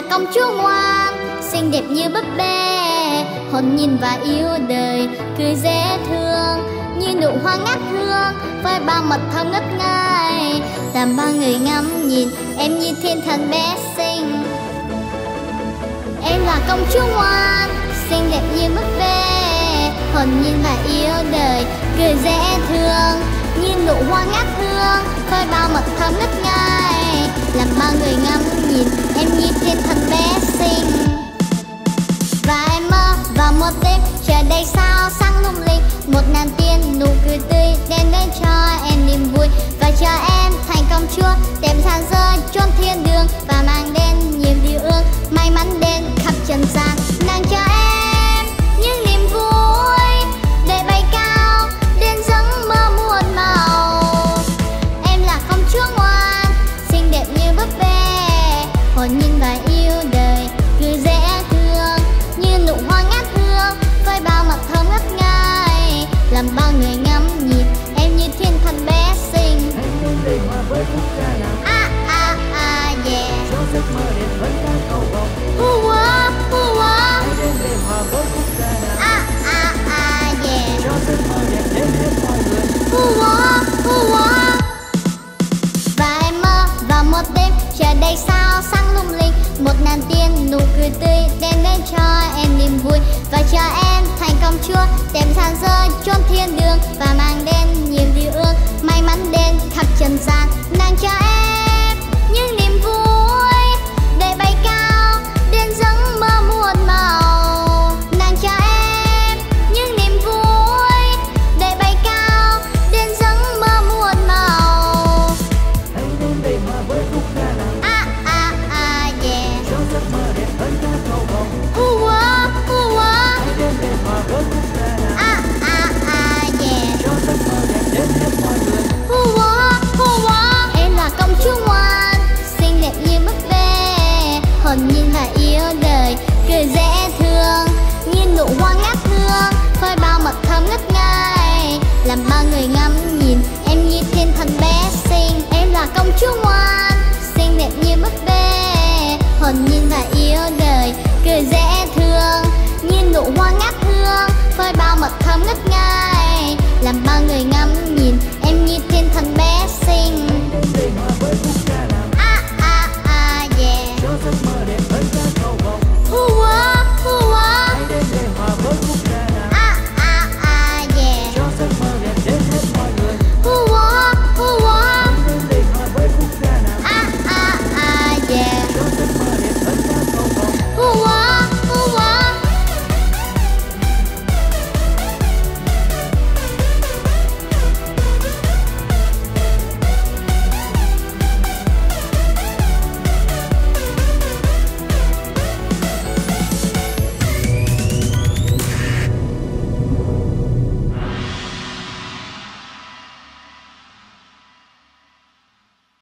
công chúa ngoan, xinh đẹp như búp bê, hồn nhiên và yêu đời, cười dễ thương như nụ hoa ngát hương với bao mật thơm ngất ngây, làm bao người ngắm nhìn em như thiên thần bé xinh. Em là công chúa ngoan, xinh đẹp như búp bê, hồn nhiên và yêu đời, cười dễ thương như nụ hoa ngát hương với bao mật thơm ngất ngây, làm bao người ngắm nhìn em như thiên thần bé xinh. Và em mơ vào một đêm trời đầy sao sáng lung linh, một nàng tiên nụ cười tươi đem đến cho em niềm vui, và cho em thành công chúa đem than rơi chốn thiên đường, và mang đến nhiều điều ước may mắn đến khắp trần gian. Nàng cho em những niềm vui để bay cao đến giấc mơ muôn màu. Em là công chúa ngoan, xinh đẹp như búp bê, hồn nhiên và yêu đời, cười dễ thương như nụ hoa ngát hương với bao mật thơm ngất ngây, làm bao người ngắm nhìn em như thiên thần bé xinh. Hãy đến đây hòa với khúc ca nào. Yeah. Cho giấc mơ đẹp vẫn ta cầu vọng. Hãy đến đây hòa với khúc ca nào. Yeah. Cho giấc mơ đẹp đến hết mọi người. Và em mơ vào một đêm trời đầy sao sáng lung linh, một nàng tiên nụ cười tươi đem đến cho em niềm vui, và cho em thành công chúa đem than rơi chốn thiên đường, và mang đến nhiều điều ước may mắn đến khắp trần gian. Nàng cho em những niềm vui để bay cao đến giấc mơ muôn màu. Nàng cho em những niềm vui để bay cao đến giấc mơ muôn màu. Hãy đến đây hòa với khúc ca nào. Yeah. Cho giấc mơ đẹp vẫn ta cầu vọng. Hãy đến đây hòa với khúc ca nào. Yeah. Cho giấc mơ đẹp đến hết mọi người. Em là công chúa ngoan, xinh đẹp như búp bê, hồn nhiên và yêu đời, cười dễ thương như nụ hoa ngát hương với bao mật thơm ngất ngây, làm bao người ngắm nhìn em như thiên thần bé xinh. Em là công chúa ngoan, xinh đẹp như búp bê, hồn nhiên và yêu đời, cười dễ thương như nụ hoa ngát hương với bao mật thơm ngất ngây, làm bao người ngắm